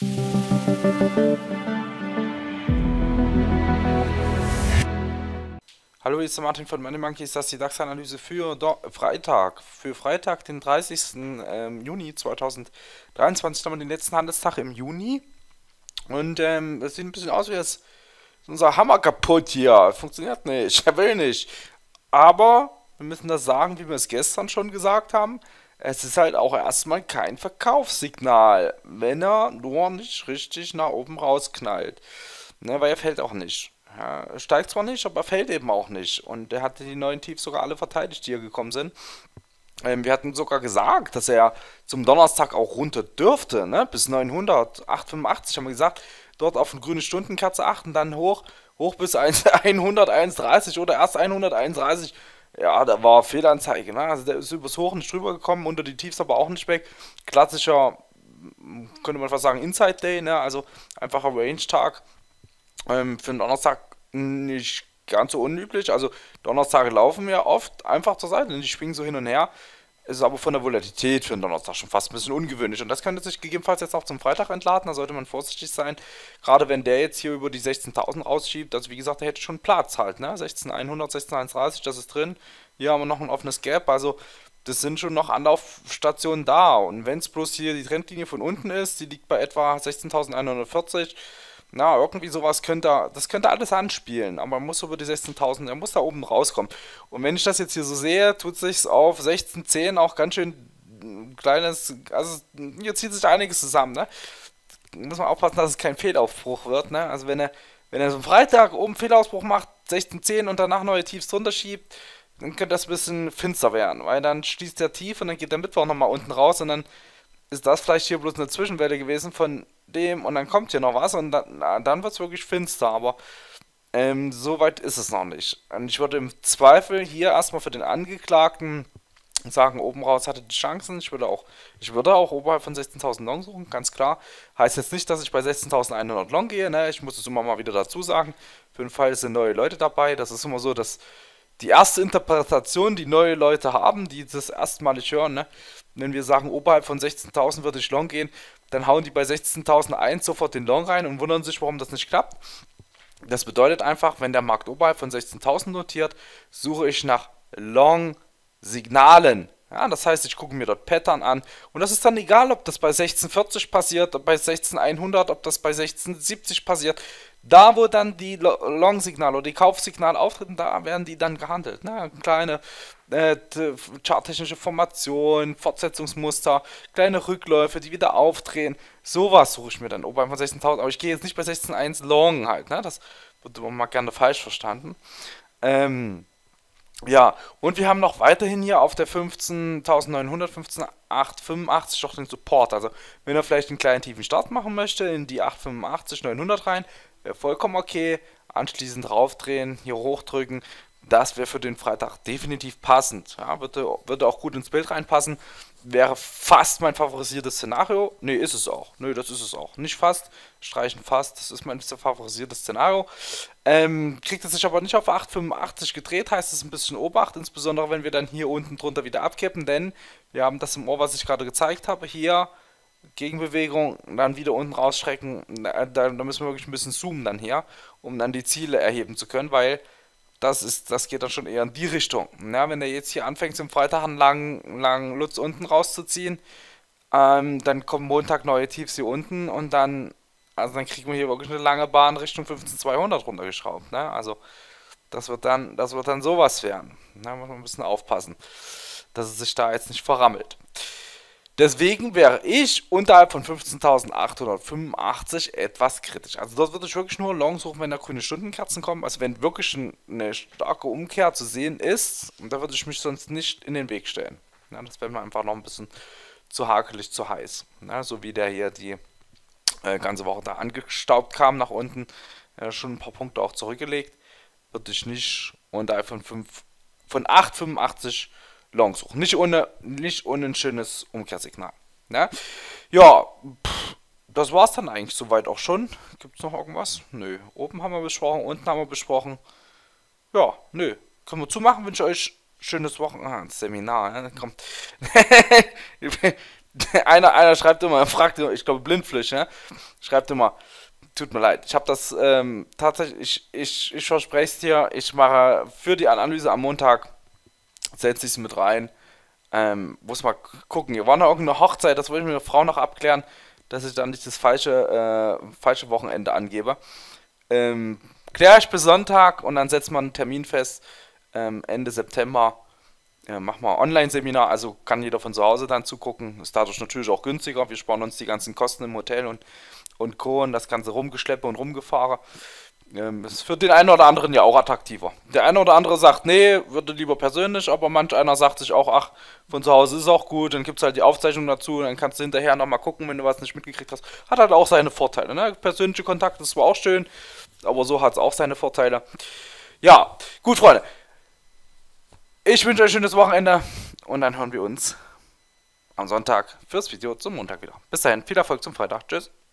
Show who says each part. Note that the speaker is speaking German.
Speaker 1: Hallo, hier ist der Martin von Money Monkeys. Das ist die DAX-Analyse für Freitag. Für Freitag, den 30. Juni 2023. Dann haben wir den letzten Handelstag im Juni. Und es sieht ein bisschen aus wie jetzt unser Hammer kaputt hier. Funktioniert nicht. Er will nicht. Aber wir müssen das sagen, wie wir es gestern schon gesagt haben. Es ist halt auch erstmal kein Verkaufssignal, wenn er nur nicht richtig nach oben rausknallt. Ne, weil er fällt auch nicht. Ja, er steigt zwar nicht, aber er fällt eben auch nicht. Und er hatte die neuen Tiefs sogar alle verteidigt, die hier gekommen sind. Wir hatten sogar gesagt, dass er zum Donnerstag auch runter dürfte, ne? Bis 900, 885 haben wir gesagt. Dort auf eine grüne Stundenkerze achten, dann hoch bis 100, 1,30 oder erst 100, 1,30. Ja, da war Fehlanzeige, ne? Also der ist übers Hoch nicht drüber gekommen, unter die Tiefs aber auch nicht weg. Klassischer, könnte man fast sagen, Inside Day, ne? Also einfacher Range-Tag. Für den Donnerstag nicht ganz so unüblich. Also Donnerstage laufen ja oft einfach zur Seite und die schwingen so hin und her. Es ist aber von der Volatilität für den Donnerstag schon fast ein bisschen ungewöhnlich. Und das könnte sich gegebenenfalls jetzt auch zum Freitag entladen. Da sollte man vorsichtig sein. Gerade wenn der jetzt hier über die 16.000 rausschiebt. Also wie gesagt, der hätte schon Platz halt. Ne? 16.100, 16.130, das ist drin. Hier haben wir noch ein offenes Gap. Also das sind schon noch Anlaufstationen da. Und wenn es bloß hier die Trendlinie von unten ist, die liegt bei etwa 16.140. Na, irgendwie sowas das könnte alles anspielen, aber man muss über die 16.000, er muss da oben rauskommen. Und wenn ich das jetzt hier so sehe, tut sich's auf 16,10 auch ganz schön kleines, also hier zieht sich da einiges zusammen, ne? Muss man aufpassen, dass es kein Fehlaufbruch wird, ne? Also wenn er so am Freitag oben Fehlausbruch macht, 16,10 und danach neue Tiefs drunter schiebt, dann könnte das ein bisschen finster werden, weil dann schließt der tief und dann geht der Mittwoch nochmal unten raus und dann ist das vielleicht hier bloß eine Zwischenwelle gewesen von dem und dann kommt hier noch was und dann wird es wirklich finster, aber so weit ist es noch nicht. Und ich würde im Zweifel hier erstmal für den Angeklagten sagen, oben raus hatte die Chancen. Ich würde auch oberhalb von 16.000 Long suchen, ganz klar. Heißt jetzt nicht, dass ich bei 16.100 Long gehe, ne? Ich muss es immer mal wieder dazu sagen. Für den Fall sind neue Leute dabei. Das ist immer so, dass die erste Interpretation, die neue Leute haben, die das erstmalig hören, ne? Wenn wir sagen, oberhalb von 16.000 würde ich Long gehen, dann hauen die bei 16.001 sofort den Long rein und wundern sich, warum das nicht klappt. Das bedeutet einfach, wenn der Markt oberhalb von 16.000 notiert, suche ich nach Long-Signalen. Ja, das heißt, ich gucke mir dort Pattern an und das ist dann egal, ob das bei 1640 passiert, ob bei 16100, ob das bei 1670 passiert. Da, wo dann die Long-Signale oder die Kaufsignale auftreten, da werden die dann gehandelt. Ne? Kleine charttechnische Formation, Fortsetzungsmuster, kleine Rückläufe, die wieder aufdrehen. Sowas suche ich mir dann oberhalb von 16.000. Aber ich gehe jetzt nicht bei 16.1 Long halt. Ne? Das wird immer mal gerne falsch verstanden. Ja, und wir haben noch weiterhin hier auf der 15.900, 15.885 doch den Support. Also, wenn er vielleicht einen kleinen tiefen Start machen möchte, in die 885, 900 rein, wäre vollkommen okay. Anschließend raufdrehen, hier hochdrücken. Das wäre für den Freitag definitiv passend. Ja, würde auch gut ins Bild reinpassen. Wäre fast mein favorisiertes Szenario. Ne, ist es auch. Ne, das ist es auch. Nicht fast. Streichen fast. Das ist mein favorisiertes Szenario. Kriegt es sich aber nicht auf 8,85 gedreht, heißt es ein bisschen Obacht. Insbesondere wenn wir dann hier unten drunter wieder abkippen. Denn wir haben das im Ohr, was ich gerade gezeigt habe. Hier Gegenbewegung, dann wieder unten rausstrecken. Da müssen wir wirklich ein bisschen zoomen dann hier, um dann die Ziele erheben zu können, weil das geht dann schon eher in die Richtung. Ja, wenn der jetzt hier anfängt, zum Freitag einen langen Lutz unten rauszuziehen, dann kommen Montag neue Tiefs hier unten und dann kriegen wir hier wirklich eine lange Bahn Richtung 15.200 runtergeschraubt. Ne? Also das wird dann sowas werden. Da muss man ein bisschen aufpassen, dass es sich da jetzt nicht verrammelt. Deswegen wäre ich unterhalb von 15.885 etwas kritisch. Also dort würde ich wirklich nur Long suchen, wenn da grüne Stundenkerzen kommen. Also wenn wirklich eine starke Umkehr zu sehen ist, da würde ich mich sonst nicht in den Weg stellen. Ja, das wäre mir einfach noch ein bisschen zu hakelig, zu heiß. Ja, so wie der hier die ganze Woche da angestaubt kam nach unten, schon ein paar Punkte auch zurückgelegt, würde ich nicht unterhalb von 8,85 Long suchen. Nicht ohne ein schönes Umkehrsignal. Ne? Ja, das war's dann eigentlich soweit auch schon. Gibt's noch irgendwas? Nö. Oben haben wir besprochen, unten haben wir besprochen. Ja, nö. Können wir zumachen, wünsche euch schönes Wochenende. Seminar, ne? Kommt. Einer schreibt immer, fragt immer, ich glaube Blindflisch, ne? Schreibt immer, tut mir leid, ich habe das tatsächlich, ich verspreche es dir, ich mache für die Analyse am Montag, setze ich es mit rein. Muss mal gucken. Hier war noch irgendeine Hochzeit, das wollte ich mit der Frau noch abklären, dass ich dann nicht das falsche Wochenende angebe. Kläre ich bis Sonntag und dann setzt man einen Termin fest, Ende September. Mach mal Online-Seminar, also kann jeder von zu Hause dann zugucken. Ist dadurch natürlich auch günstiger. Wir sparen uns die ganzen Kosten im Hotel und Co. und das ganze Rumgeschleppe und Rumgefahren. Ist für den einen oder anderen ja auch attraktiver. Der eine oder andere sagt, nee, würde lieber persönlich, aber manch einer sagt sich auch, ach, von zu Hause ist auch gut, dann gibt es halt die Aufzeichnung dazu, dann kannst du hinterher nochmal gucken, wenn du was nicht mitgekriegt hast. Hat halt auch seine Vorteile, ne? Persönliche Kontakt ist zwar auch schön, aber so hat es auch seine Vorteile. Ja, gut, Freunde. Ich wünsche euch ein schönes Wochenende und dann hören wir uns am Sonntag fürs Video zum Montag wieder. Bis dahin, viel Erfolg zum Freitag. Tschüss.